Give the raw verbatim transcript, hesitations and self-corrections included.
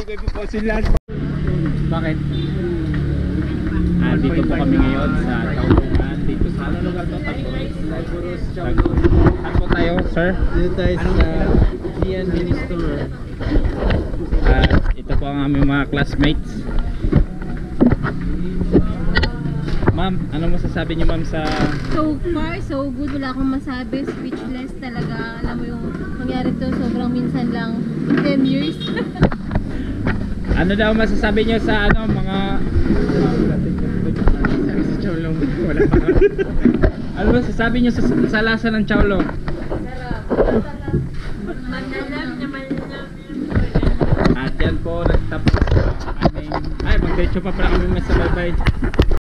po sila. Bakit? Ah, dito po kami ngayon sa Taulungan. Dito sa ano lugar to? Tagpuros. Saan po tayo, sir? Dito tayo sa G and B store. Ah, ito po ang aming mga classmates. Ma'am, ano masasabi niyo ma'am sa... So far, so good. Wala akong masabi. Speechless talaga. Alam mo yung nangyari to sobrang minsan lang. ten years. Ano daw masasabi niyo sa ano mga... Sa Chowlong. Wala pa. Ano masasabi niyo sa, sa lasa ng chowlo? At yan po, nagtapos aming... Ay, mag-diretso pa pala kami mas sa bye-bye.